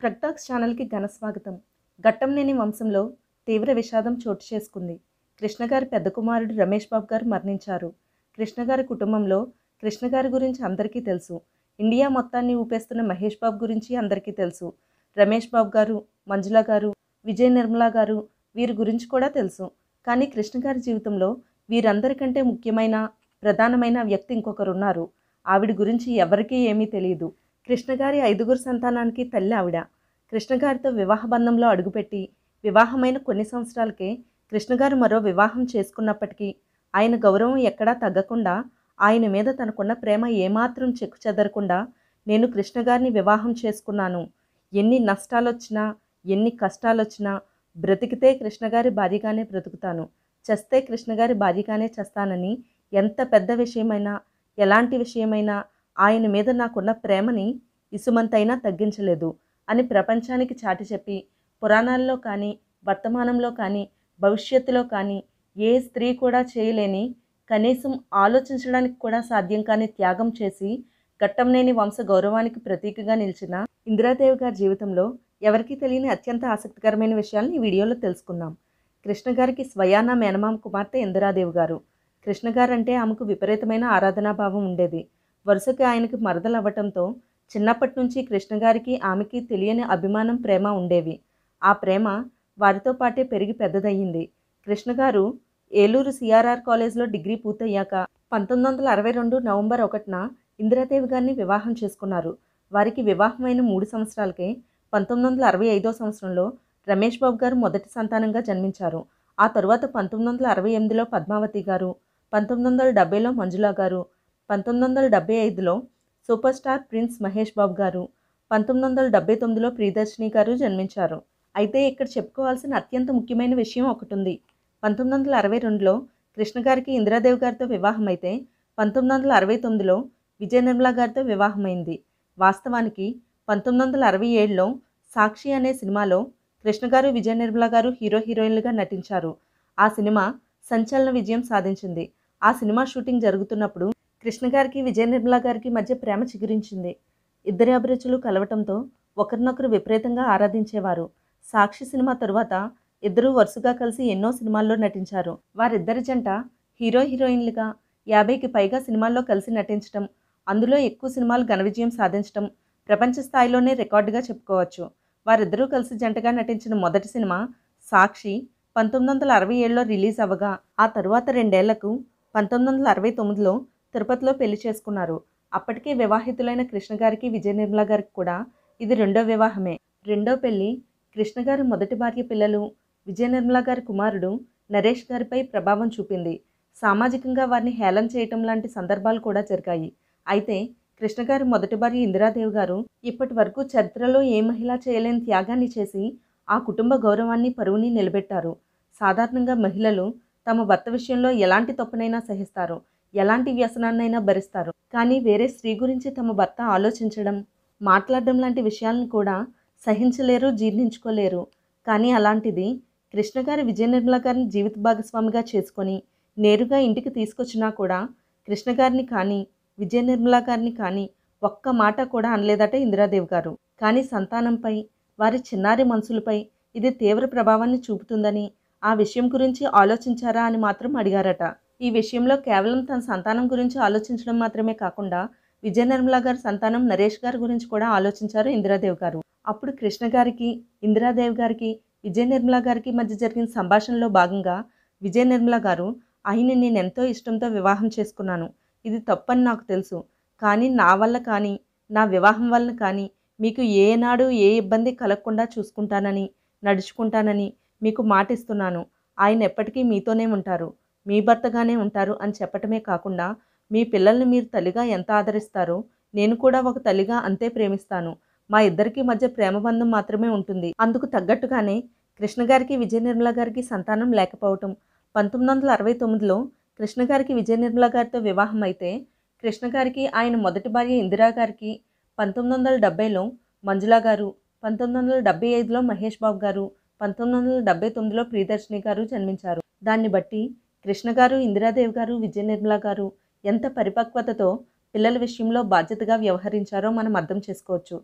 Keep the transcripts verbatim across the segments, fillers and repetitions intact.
Struck talks ఛానల్కి ఘన స్వాగతం. ఘట్టంనేని వంశంలో తీవ్ర విషాదం చోటు చేసుకుంది. కృష్ణ గారి పెద్ద కుమారుడు రమేష్ బాబు గారు మరణించారు. కృష్ణ గారి కుటుంబంలో కృష్ణ గారి గురించి అందరికీ తెలుసు. ఇండియా మొత్తాన్ని ఊపేస్తున్న మహేష్ బాబు గురించి అందరికీ తెలుసు. రమేష్ బాబు గారు, మంజుల గారు, విజయనిర్మల గారు వీరి గురించి కూడా తెలుసు. కానీ కృష్ణ గారి జీవితంలో వీరందరికంటే ముఖ్యమైన ప్రధానమైన వ్యక్తి ఇంకొకరున్నారు. ఆవిడ గురించి ఎవరికీ ఏమీ తెలియదు. కృష్ణ గారి ఐదుగురు సంతానానికి తల్లి ఆవిడ. కృష్ణ గారితో వివాహ బంధంలో అడుగుపెట్టి వివాహమైన కొన్ని సంవత్సరాలకే కృష్ణ గారు మరో వివాహం చేసుకున్నప్పటికీ ఆయన గౌరవం ఎక్కడా తగ్గకుండా, ఆయన మీద తనకున్న ప్రేమ ఏమాత్రం చెక్కు చెదరకుండా, నేను కృష్ణ గారిని వివాహం చేసుకున్నాను, ఎన్ని నష్టాలొచ్చినా ఎన్ని కష్టాలొచ్చినా బ్రతికితే కృష్ణగారి భార్యగానే బ్రతుకుతాను, చస్తే కృష్ణగారి భార్యగానే చస్తానని ఎంత పెద్ద విషయమైనా ఎలాంటి విషయమైనా ఆయన మీద నాకున్న ప్రేమని ఇసుమంతైనా తగ్గించలేదు అని ప్రపంచానికి చాటి చెప్పి, పురాణాల్లో కానీ వర్తమానంలో కానీ భవిష్యత్తులో కానీ ఏ స్త్రీ కూడా చేయలేని, కనీసం ఆలోచించడానికి కూడా సాధ్యం కాని త్యాగం చేసి ఘట్టంనేని వంశ గౌరవానికి ప్రతీకగా నిలిచిన ఇందిరాదేవి గారి జీవితంలో ఎవరికీ తెలియని అత్యంత ఆసక్తికరమైన విషయాలను ఈ వీడియోలో తెలుసుకుందాం. కృష్ణ గారికి స్వయాన మేనమామ కుమార్తె ఇందిరాదేవి గారు. కృష్ణ గారంటే ఆమెకు విపరీతమైన ఆరాధనాభావం ఉండేది. వరుసకి ఆయనకి మరదలు అవ్వటంతో చిన్నప్పటి నుంచి కృష్ణ గారికి ఆమెకి తెలియని అభిమానం, ప్రేమ ఉండేవి. ఆ ప్రేమ వారితో పాటే పెరిగి పెద్దదయ్యింది. కృష్ణ గారు ఏలూరు సిఆర్ఆర్ కాలేజ్లో డిగ్రీ పూర్తయ్యాక పంతొమ్మిది వందల అరవై రెండు నవంబర్ ఒకటిన ఇందిరాదేవి గారిని వివాహం చేసుకున్నారు. వారికి వివాహమైన మూడు సంవత్సరాలకే పంతొమ్మిది వందల అరవై ఐదో సంవత్సరంలో రమేష్ బాబు గారు మొదటి సంతానంగా జన్మించారు. ఆ తరువాత పంతొమ్మిది వందల అరవై ఎనిమిదిలో పద్మావతి గారు, పంతొమ్మిది వందల డెబ్బైలో మంజుల గారు, పంతొమ్మిది వందల డెబ్బై ఐదులో super star prince Mahesh Babu గారు, పంతొమ్మిది వందల డెబ్బై తొమ్మిదిలో ప్రియదర్శిని గారు జన్మించారు. అయితే ఇక్కడ చెప్పుకోవాల్సిన అత్యంత ముఖ్యమైన విషయం ఒకటి ఉంది. పంతొమ్మిది వందల అరవై రెండులో కృష్ణ గారికి ఇందిరాదేవి గారితో వివాహం అయితే పంతొమ్మిది వందల అరవై తొమ్మిదిలో విజయనిర్మల గారితో వివాహమైంది. వాస్తవానికి పంతొమ్మిది వందల అరవై ఏడులో సాక్షి అనే సినిమాలో కృష్ణ గారు, విజయనిర్మల గారు హీరో హీరోయిన్లుగా నటించారు. ఆ సినిమా సంచలన విజయం సాధించింది. ఆ సినిమా షూటింగ్ జరుగుతున్నప్పుడు కృష్ణ గారికి, విజయనిర్మల గారికి మధ్య ప్రేమ చిగురించింది. ఇద్దరి అభిరుచులు కలవటంతో ఒకరినొకరు విపరీతంగా ఆరాధించేవారు. సాక్షి సినిమా తరువాత ఇద్దరూ వరుసగా కలిసి ఎన్నో సినిమాల్లో నటించారు. వారిద్దరి జంట హీరో హీరోయిన్లుగా యాభైకి పైగా సినిమాల్లో కలిసి నటించడం, అందులో ఎక్కువ సినిమాలు ఘన విజయం సాధించడం ప్రపంచ స్థాయిలోనే రికార్డుగా చెప్పుకోవచ్చు. వారిద్దరూ కలిసి జంటగా నటించిన మొదటి సినిమా సాక్షి పంతొమ్మిది వందల అరవై ఏడులో రిలీజ్ అవ్వగా, ఆ తరువాత రెండేళ్లకు పంతొమ్మిది వందల అరవై తొమ్మిదిలో తిరుపతిలో పెళ్లి చేసుకున్నారు. అప్పటికే వివాహితులైన కృష్ణ గారికి, విజయనిర్మల గారికి కూడా ఇది రెండో వివాహమే. రెండో పెళ్లి కృష్ణ గారి మొదటి భార్య పిల్లలు విజయనిర్మల గారి కుమారుడు నరేష్ గారిపై ప్రభావం చూపింది. సామాజికంగా వారిని హేళన చేయటం లాంటి సందర్భాలు కూడా జరిగాయి. అయితే కృష్ణ గారి మొదటి భార్య ఇందిరాదేవి గారు ఇప్పటి వరకు చరిత్రలో ఏ మహిళ చేయలేని త్యాగాన్ని చేసి ఆ కుటుంబ గౌరవాన్ని, పరువుని నిలబెట్టారు. సాధారణంగా మహిళలు తమ భర్త విషయంలో ఎలాంటి తప్పునైనా సహిస్తారు, ఎలాంటి వ్యసనాన్నైనా భరిస్తారు. కానీ వేరే స్త్రీ గురించి తమ భర్త ఆలోచించడం, మాట్లాడడం లాంటి విషయాలను కూడా సహించలేరు, జీర్ణించుకోలేరు. కానీ అలాంటిది కృష్ణ గారి, విజయనిర్మల గారిని జీవిత భాగస్వామిగా చేసుకొని నేరుగా ఇంటికి తీసుకొచ్చినా కూడా కృష్ణ గారిని కానీ విజయనిర్మల గారిని కానీ ఒక్క మాట కూడా అనలేదట ఇందిరాదేవి గారు. కానీ సంతానంపై, వారి చిన్నారి మనసులపై ఇది తీవ్ర ప్రభావాన్ని చూపుతుందని, ఆ విషయం గురించి ఆలోచించారా అని మాత్రం అడిగారట. ఈ విషయంలో కేవలం తన సంతానం గురించి ఆలోచించడం మాత్రమే కాకుండా విజయనిర్మల గారి సంతానం నరేష్ గారి గురించి కూడా ఆలోచించారు ఇందిరాదేవి గారు. అప్పుడు కృష్ణ గారికి, ఇందిరాదేవి గారికి, విజయనిర్మల గారికి మధ్య జరిగిన సంభాషణలో భాగంగా విజయనిర్మల గారు, ఆయన నేను ఎంతో ఇష్టంతో వివాహం చేసుకున్నాను, ఇది తప్పని నాకు తెలుసు, కానీ నా వల్ల కానీ నా వివాహం వలన కానీ మీకు ఏనాడు ఏ ఇబ్బంది కలగకుండా చూసుకుంటానని, నడుచుకుంటానని మీకు మాటిస్తున్నాను. ఆయన ఎప్పటికీ మీతోనే ఉంటారు, మీ భర్తగానే ఉంటారు అని చెప్పటమే కాకుండా మీ పిల్లల్ని మీరు తల్లిగా ఎంత ఆదరిస్తారో నేను కూడా ఒక తల్లిగా అంతే ప్రేమిస్తాను. మా ఇద్దరికి మధ్య ప్రేమబంధం మాత్రమే ఉంటుంది. అందుకు తగ్గట్టుగానే కృష్ణ గారికి, విజయనిర్మల గారికి సంతానం లేకపోవటం, పంతొమ్మిది వందల అరవై తొమ్మిదిలో కృష్ణ గారికి విజయనిర్మల గారితో వివాహం అయితే కృష్ణ గారికి ఆయన మొదటి భార్య ఇందిరా గారికి పంతొమ్మిది వందల డెబ్బైలో మంజుల గారు, పంతొమ్మిది వందల డెబ్బై ఐదులో మహేష్ బాబు గారు, పంతొమ్మిది వందల డెబ్బై తొమ్మిదిలో ప్రియదర్శిని గారు జన్మించారు. దాన్ని బట్టి కృష్ణ గారు, ఇందిరాదేవి గారు, విజయనిర్మల గారు ఎంత పరిపక్వతతో పిల్లల విషయంలో బాధ్యతగా వ్యవహరించారో మనం అర్థం చేసుకోవచ్చు.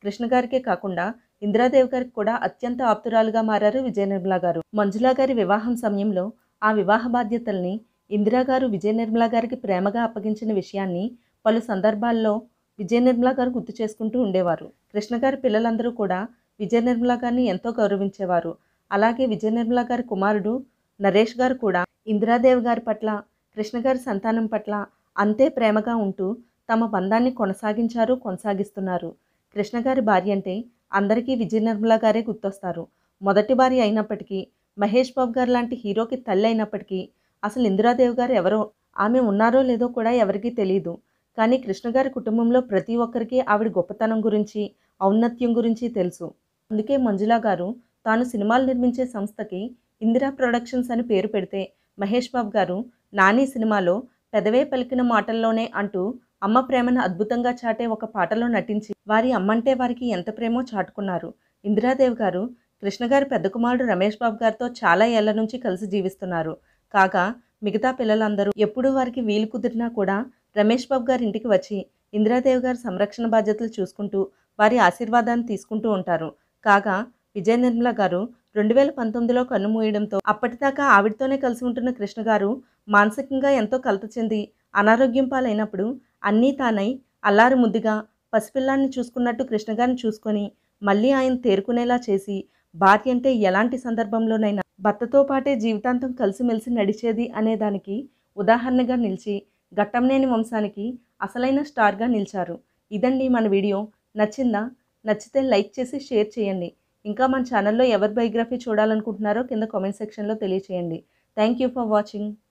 కృష్ణ గారికే కాకుండా ఇందిరాదేవి గారికి కూడా అత్యంత ఆప్తురాలుగా మారారు విజయనిర్మల గారు. మంజుల గారి వివాహం సమయంలో ఆ వివాహ బాధ్యతల్ని ఇందిరా గారు విజయనిర్మల గారికి ప్రేమగా అప్పగించిన విషయాన్ని పలు సందర్భాల్లో విజయనిర్మల గారు గుర్తు చేసుకుంటూ ఉండేవారు. కృష్ణ గారి పిల్లలందరూ కూడా విజయనిర్మల గారిని ఎంతో గౌరవించేవారు. అలాగే విజయనిర్మల గారి కుమారుడు నరేష్ గారు కూడా ఇందిరాదేవి గారి పట్ల, కృష్ణ గారి సంతానం పట్ల అంతే ప్రేమగా ఉంటూ తమ బంధాన్ని కొనసాగించారు, కొనసాగిస్తున్నారు. కృష్ణ గారి భార్య అంటే అందరికీ విజయనిర్మల గారే గుర్తొస్తారు. మొదటి భార్య అయినప్పటికీ, మహేష్ బాబు గారు లాంటి హీరోకి తల్లి అయినప్పటికీ అసలు ఇందిరాదేవి గారు ఎవరో, ఆమె ఉన్నారో లేదో కూడా ఎవరికీ తెలియదు. కానీ కృష్ణ గారి కుటుంబంలో ప్రతి ఒక్కరికి ఆవిడ గొప్పతనం గురించి, ఔన్నత్యం గురించి తెలుసు. అందుకే మంజుల గారు తాను సినిమాలు నిర్మించే సంస్థకి ఇందిరా ప్రొడక్షన్స్ అని పేరు పెడితే, మహేష్ బాబు గారు నాని సినిమాలో పెదవే పలికిన మాటల్లోనే అంటూ అమ్మ ప్రేమను అద్భుతంగా చాటే ఒక పాటలో నటించి వారి అమ్మంటే వారికి ఎంత ప్రేమో చాటుకున్నారు. ఇందిరాదేవి గారు కృష్ణ గారి పెద్ద కుమారుడు రమేష్ బాబు గారితో చాలా ఏళ్ల నుంచి కలిసి జీవిస్తున్నారు. కాగా మిగతా పిల్లలందరూ ఎప్పుడు వారికి వీలు కుదిరినా కూడా రమేష్ బాబు గారి ఇంటికి వచ్చి ఇందిరాదేవి గారి సంరక్షణ బాధ్యతలు చూసుకుంటూ వారి ఆశీర్వాదాన్ని తీసుకుంటూ ఉంటారు. కాగా విజయనిర్మల గారు రెండు వేల పంతొమ్మిదిలో కన్నుమూయడంతో అప్పటిదాకా ఆవిడతోనే కలిసి ఉంటున్న కృష్ణ గారు మానసికంగా ఎంతో కలత చెంది అనారోగ్యం పాలైనప్పుడు అన్నీ తానై అల్లారు ముద్దుగా పసిపిల్లాన్ని చూసుకున్నట్టు కృష్ణ గారిని చూసుకొని మళ్ళీ ఆయన తేరుకునేలా చేసి, భార్య అంటే ఎలాంటి సందర్భంలోనైనా భర్తతో పాటే జీవితాంతం కలిసిమెలిసి నడిచేది అనేదానికి ఉదాహరణగా నిలిచి ఘట్టంనేని వంశానికి అసలైన స్టార్గా నిలిచారు. ఇదండి మన వీడియో. నచ్చిందా? నచ్చితే లైక్ చేసి షేర్ చేయండి. ఇంకా మన ఛానల్లో ఎవరి బయోగ్రఫీ చూడాలనుకుంటున్నారో కింద కామెంట్ సెక్షన్లో తెలియచేయండి. Thank you for watching.